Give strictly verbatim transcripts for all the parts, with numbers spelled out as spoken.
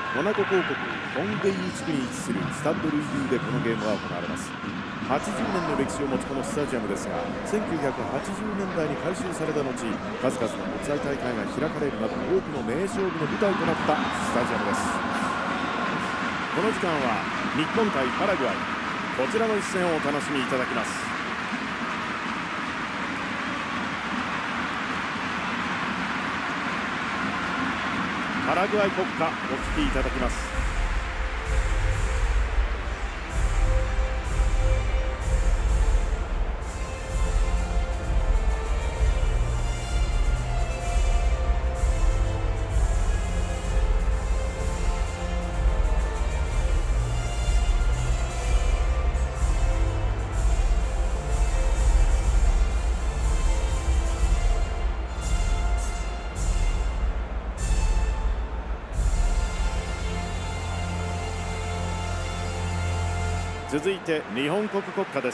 モナコ公国フォンベイユ地区に位置するスタッド・ルイ・ドゥでこのゲームは行われます。はちじゅうねんの歴史を持つこのスタジアムですが、せんきゅうひゃくはちじゅうねんだいに改修された後、数々の国際大会が開かれるなど多くの名勝負の舞台となったスタジアムです。この時間は日本対パラグアイ、こちらの一戦をお楽しみいただきます。パラグアイ国歌お聴きいただきます。続いて日本国国歌です。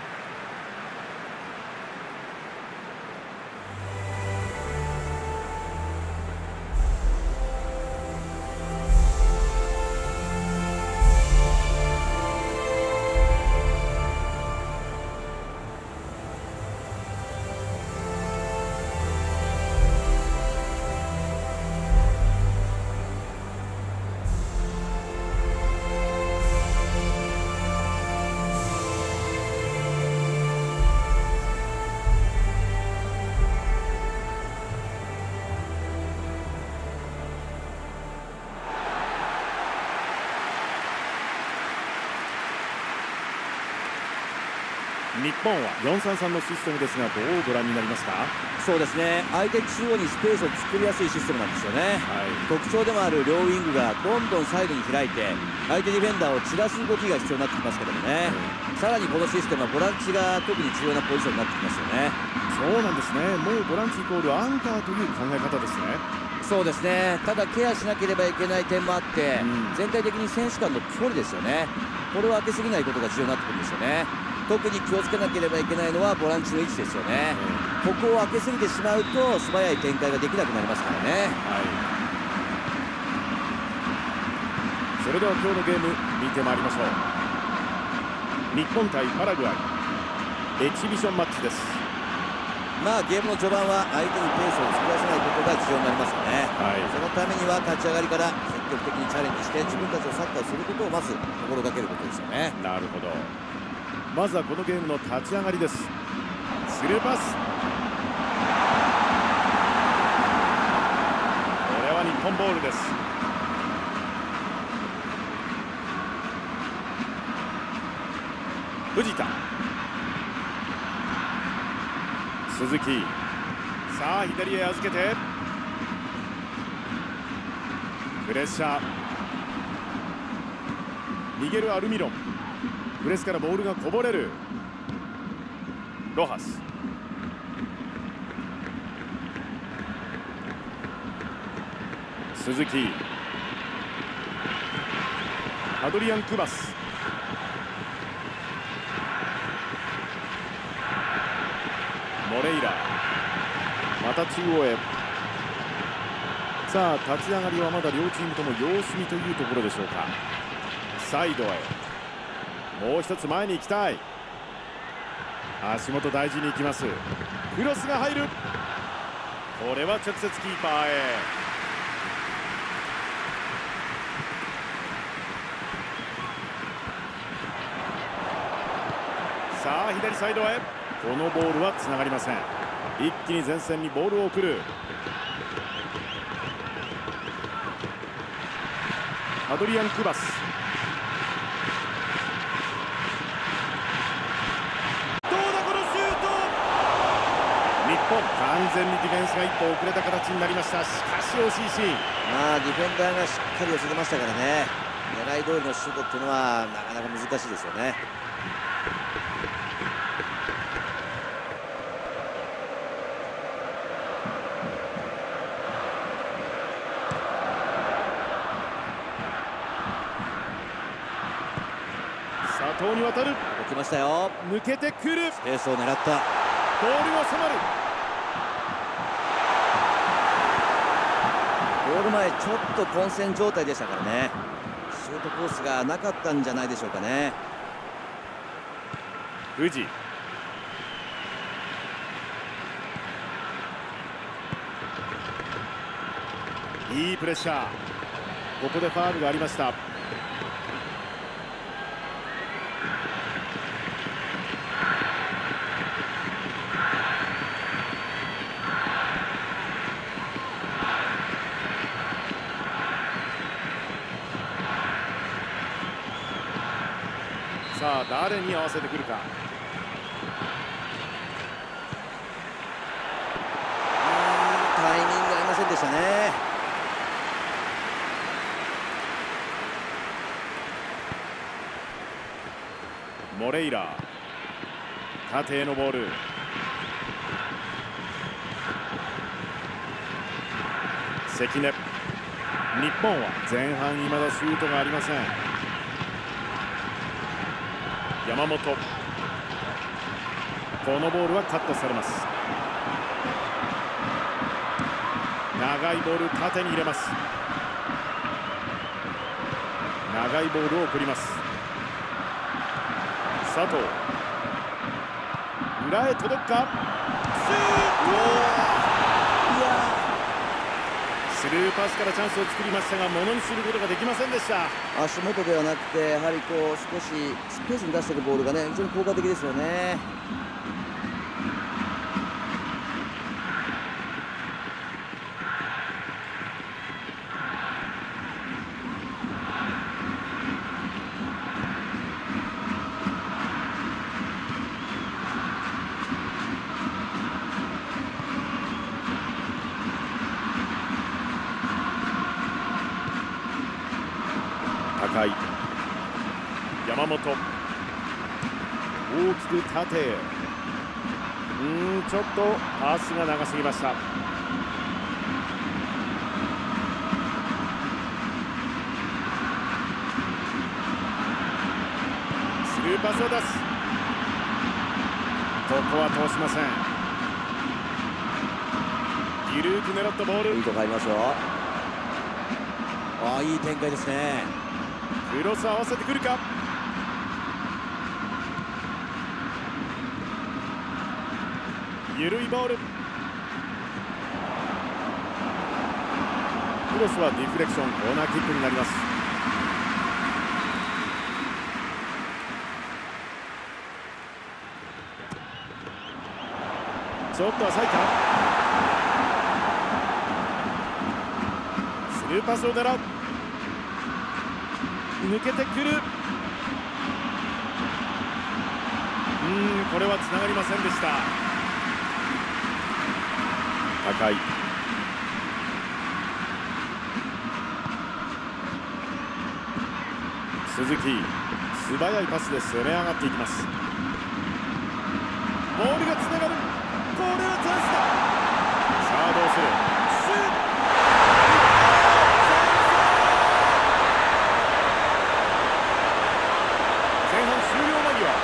日本はよんさんさんのシステムですが、どうご覧になりますか？ そうですね、相手中央にスペースを作りやすいシステムなんですよね、はい、特徴でもある両ウイングがどんどんサイドに開いて相手ディフェンダーを散らす動きが必要になってきますけどもね、うん、さらにこのシステムはボランチが特に重要なポジションになってきますよね。 そうなんですね。もうボランチイコールアンカーという考え方ですね。 そうですね、ただケアしなければいけない点もあって、うん、全体的に選手間の距離ですよね、これを空けすぎないことが重要になってくるんですよね。特に気をつけなければいけないのはボランチの位置ですよね、うん、ここを開けすぎてしまうと素早い展開ができなくなりますからね、はい、 それでは今日のゲーム見てまいりましょう。日本対パラグアイエキシビションマッチです。 まあゲームの序盤は相手にペースを作らせないことが重要になりますよね、はい、そのためには立ち上がりから積極的にチャレンジして自分たちのサッカーをすることをまず心がけることですよね。 なるほど。まずはこのゲームの立ち上がりです。スルーパス、これは日本ボールです。藤田、鈴木、さあ左へ預けてプレッシャー、逃げるアルミロン、プレスからボールがこぼれる。ロハス、鈴木、アドリアン・クバス、モレイラ、また中央へ。さあ立ち上がりはまだ両チームとも様子見というところでしょうか。サイドへ、もう一つ前に行きたい。足元大事に行きます。クロスが入る。これは直接キーパーへ。さあ左サイドへ。このボールはつながりません。一気に前線にボールを送る。アドリアン・クバス、完全にディフェンスが一歩遅れた形になりました。しかし惜しいシーン。 まあディフェンダーがしっかり寄せてましたからね、狙い通りのシュートっていうのはなかなか難しいですよね。 佐藤に渡る。 起きましたよ。 抜けてくる。 スペースを狙った。 ボールが迫る。 ゴール前ちょっと混戦状態でしたからね、シュートコースがなかったんじゃないでしょうかね。 藤井、いいプレッシャー。ここでファウルがありました。さあ誰に合わせてくるか。 タイミング合いませんでしたね。 モレイラ、縦へのボール。関根、日本は前半未だシュートがありません。山本、このボールはカットされます。長いボール縦に入れます。長いボールを送ります。佐藤、裏へ届くか。シュート、スルーパスからチャンスを作りましたが、ものにすることができませんでした。 足元ではなくて、やはりこう少しスペースに出しているボールがね、非常に効果的ですよね。 高い山本、大きく縦へ。うーんちょっとパスが長すぎました。スルーパスを出す。ここは通しません。緩く狙ったボール。 いいとこ入りますよ。ああ、いい展開ですね。 クロス合わせてくるか。緩いボール。クロスはディフレクション、コーナーキックになります。ちょっと浅いか。スルーパスを狙う。抜けてくる。うーんこれはつながりませんでした。高い。鈴木、素早いパスで攻め上がっていきます。ボールがつながる。これはチャンスだ。さあどうする。シュート。前半終了間際。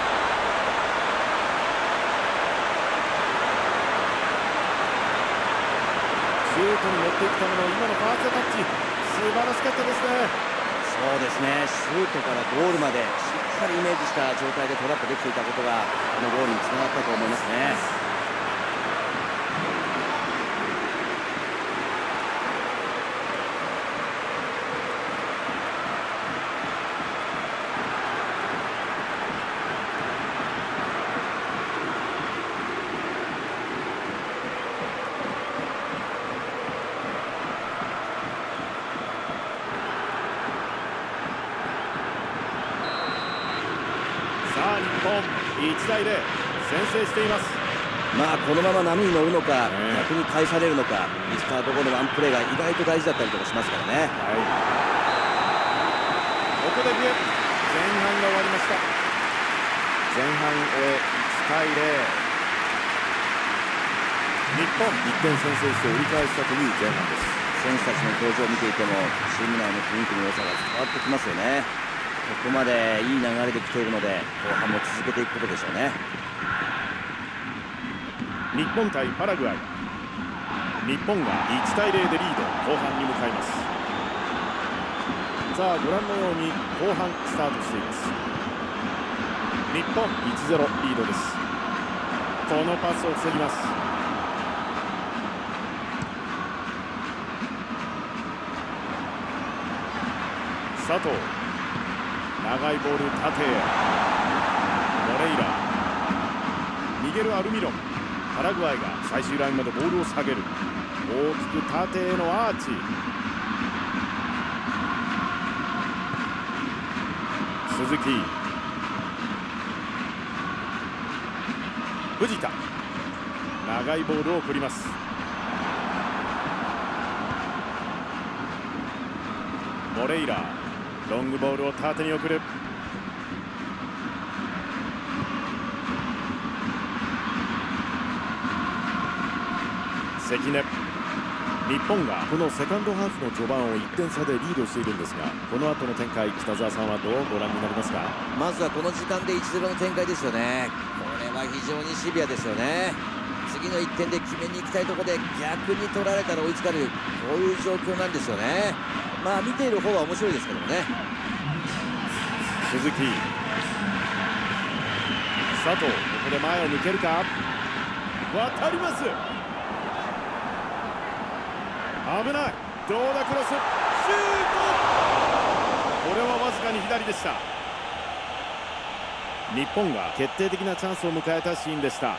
シュートに持っていくための今のファーストタッチ、素晴らしかったですね。 そうですね、シュートからゴールまでしっかりイメージした状態でトラップできていたことがこのゴールにつながったと思いますね。 さあ日本いちたいゼロ先制しています。 まあこのまま波に乗るのか、 ね、 逆に返されるのか、ミスターどこのワンプレーが意外と大事だったりとかしますからね。 はい、ここで笛、前半が終わりました。前半終えいちたいゼロ、日本いってん先制して折り返したという前半です。 選手たちの表情を見ていてもチーム内の雰囲気の良さが伝わってきますよね。ここまでいい流れで来ているので後半も続けていくことでしょうね。 日本対パラグアイ、 日本がいちたいゼロでリード、後半に向かいます。さあご覧のように後半スタートしています。日本いちたいゼロリードです。このパスを防ぎます。佐藤、長いボール縦へ、モレイラ、ミゲル・アルミロン、パラグアイが最終ラインまでボールを下げる。大きく縦へのアーチ、鈴木、藤田、長いボールを送ります。モレイラ、ロングボールを縦に送る。関根、日本がこのセカンドハーフの序盤をいってん差でリードしているんですが、この後の展開、北澤さんはどうご覧になりますか？ まずはこの時間でいちたいゼロの展開ですよね。これは非常にシビアですよね。次のいってんで決めに行きたいところで逆に取られたら追いつかれる、こういう状況なんですよね。まあ見ている方は面白いですけどもね。 鈴木、佐藤、ここで前を抜けるか、渡ります。危ない、どうだクロス、シュート、これはわずかに左でした。日本が決定的なチャンスを迎えたシーンでした。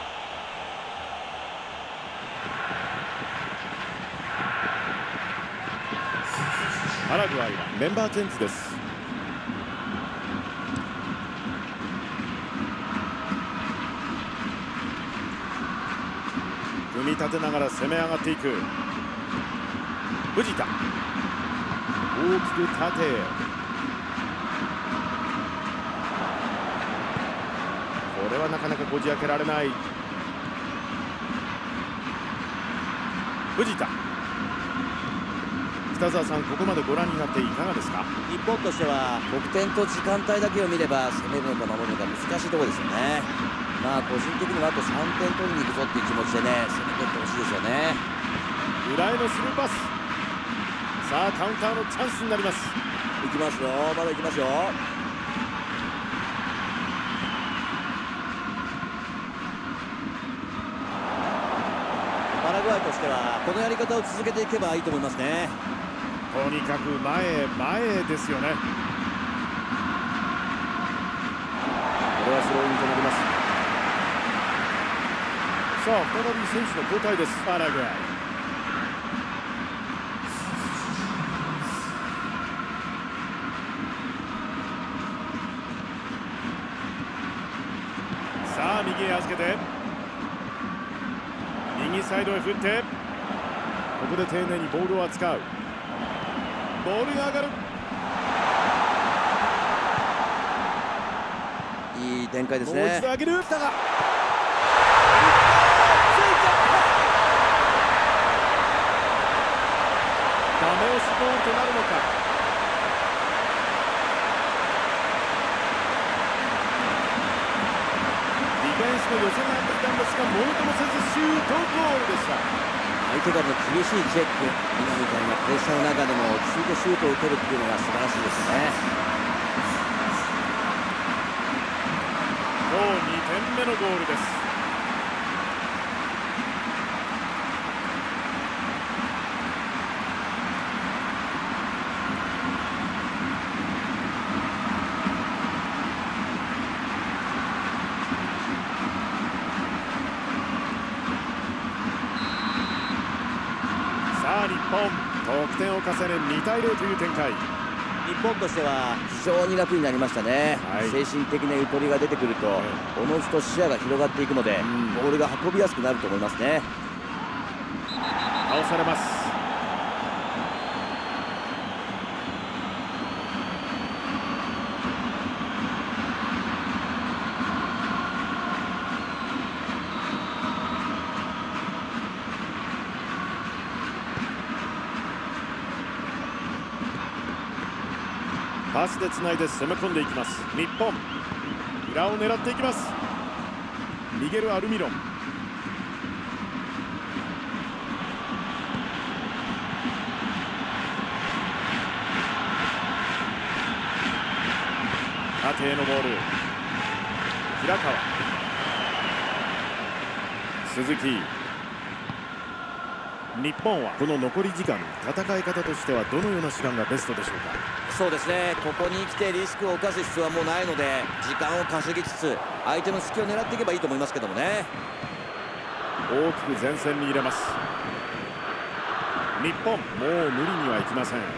パラグアイはメンバーチェンジです。組み立てながら攻め上がっていく。藤田、大きく縦へ、これはなかなかこじ開けられない。藤田、北澤さん、ここまでご覧になっていかがですか？ 日本としては得点と時間帯だけを見れば攻めるのか守るのか難しいところですよね。まあ個人的にはあとさんてん取りに行くぞっていう気持ちでね、攻めていってほしいですよね。 裏へのスルーパス、さあカウンターのチャンスになります。 行きますよ、まだ行きますよ。パラグアイとしてはこのやり方を続けていけばいいと思いますね。 とにかく前へ前へですよね。これはスローインとなります。さあ再び選手の交代です。パラグアイ、さあ右へ預けて、右サイドへ振って、ここで丁寧にボールを扱う。ボールが上がる。 いい展開ですね。 もう一度上げる。来たがダメ押しゴールとなるのか。ディフェンスの寄せがあっていたんですが、ものともせずシュートゴールでした。 相手からの厳しいチェック、今みたいなプレッシャーの中でも落ち着いてシュートを打てるっていうのが素晴らしいですよね。 もうにてんめのゴールです。さあ日本、得点を重ねにたいゼロという展開。 日本としては非常に楽になりましたね、はい、精神的なゆとりが出てくると、はい、おのずと視野が広がっていくので、うん、ボールが運びやすくなると思いますね。 倒されます。パスでつないで攻め込んでいきます。日本、裏を狙っていきます。ミゲル・アルミロン、 縦へのボール、平川、鈴木。日本はこの残り時間、戦い方としてはどのような手段がベストでしょうか。 そうですね、ここに来てリスクを冒す必要はもうないので、時間を稼ぎつつ相手の隙を狙っていけばいいと思いますけどもね。 大きく前線に入れます。日本、もう無理にはいきません。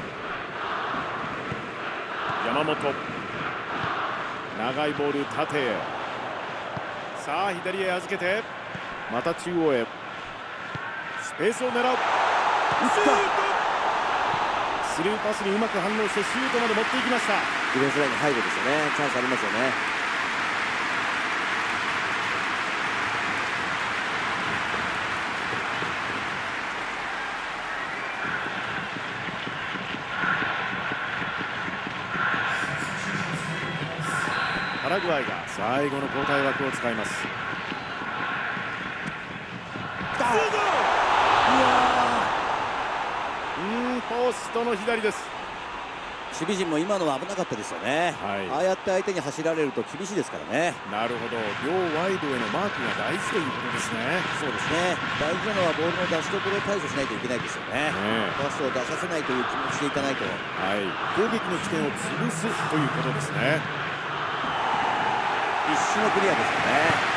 山本、長いボール縦へ、さあ左へ預けて、また中央へ、スペースを狙う、シュート、スルーパスにうまく反応してシュートまで持っていきました。 ディフェンスラインの背後ですよね。チャンスありますよね。 パラグアイが最後の交代枠を使います。うん、ポストの左です。 守備陣も今のは危なかったですよね、はい、ああやって相手に走られると厳しいですからね。 なるほど、両ワイドへのマークが大事ということですね。 そうですね、大事なのはボールの出しどころを対処しないといけないですよね。ね、パスを出させないという気持ちでいかないと、 はい、攻撃の起点を潰すということですね。 必死のクリアですよね。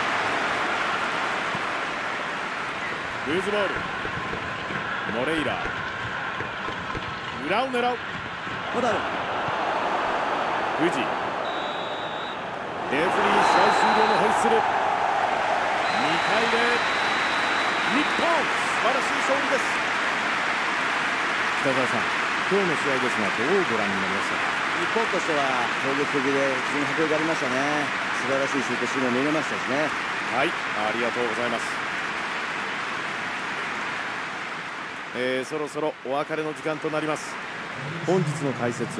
ルーズボール、モレイラ、裏を狙う、 まだある、 藤、レフリー試合終了のホイッスル、にたいゼロ、日本、素晴らしい勝利です。北澤さん、今日の試合ですが、どうご覧になりましたか。 日本としては攻撃的で非常に迫力がありましたね。素晴らしいシュートシーンも見れましたしね。 はい、ありがとうございます。えー、そろそろお別れの時間となります。本日の解説